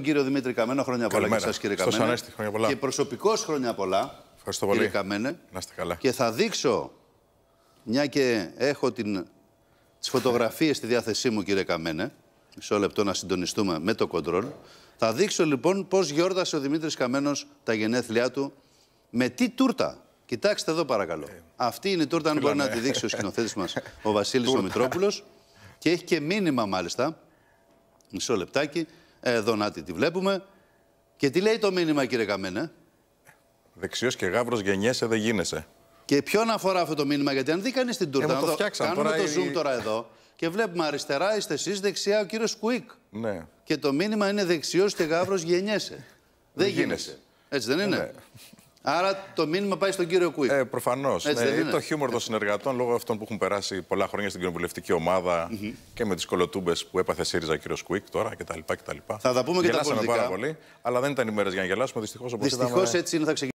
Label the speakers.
Speaker 1: κύριο Δημήτρη Καμένο. Χρόνια πολλά και εσάς, κύριε Καμένο.
Speaker 2: Ανέστη, χρόνια πολλά.
Speaker 1: Και προσωπικώς χρόνια πολλά.
Speaker 2: Ευχαριστώ πολύ.
Speaker 1: Κύριε Καμένε.
Speaker 2: Να είστε καλά.
Speaker 1: Και θα δείξω, μια και έχω τις φωτογραφίες στη διάθεσή μου, κύριε Καμένε, μισό λεπτό να συντονιστούμε με το κοντρόλ. Θα δείξω λοιπόν πώς γιόρτασε ο Δημήτρης Καμένος τα γενέθλιά του, με τι τούρτα. Κοιτάξτε εδώ παρακαλώ. Αυτή είναι η τούρτα, αν μπορεί να τη δείξει ο σκηνοθέτης μας, ο Βασίλης ο Μητρόπουλος. Και έχει και μήνυμα μάλιστα. Μισό λεπτάκι. Εδώ να τη βλέπουμε. Και τι λέει το μήνυμα, κύριε Καμένε?
Speaker 2: Δεξιός και γάβρος γεννιέσαι, δεν γίνεσαι.
Speaker 1: Και ποιον αφορά αυτό το μήνυμα? Γιατί αν δει κανείς την τούρτα, κάνουμε το zoom τώρα εδώ και βλέπουμε αριστερά είστε εσείς, δεξιά ο κύριος Κουίκ.
Speaker 2: Ναι.
Speaker 1: Και το μήνυμα είναι δεξιός και γάβρος γεννιέσαι. Δεν γίνεσαι. Έτσι δεν είναι?
Speaker 2: Ναι.
Speaker 1: Άρα το μήνυμα πάει στον κύριο Κουίκ.
Speaker 2: Προφανώς. Ναι, το χιούμορ των συνεργατών, λόγω αυτών που έχουν περάσει πολλά χρόνια στην κοινοβουλευτική ομάδα και με τις κολοτούμπες που έπαθε ΣΥΡΙΖΑ ο κύριος Κουίκ τώρα κτλ.
Speaker 1: Θα τα πούμε και τα πολιτικά.
Speaker 2: Πάρα πολύ, αλλά δεν ήταν οι μέρες για να γελάσουμε, δυστυχώς.
Speaker 1: Δυστυχώς έτσι είναι, θα ξεκινήσουμε.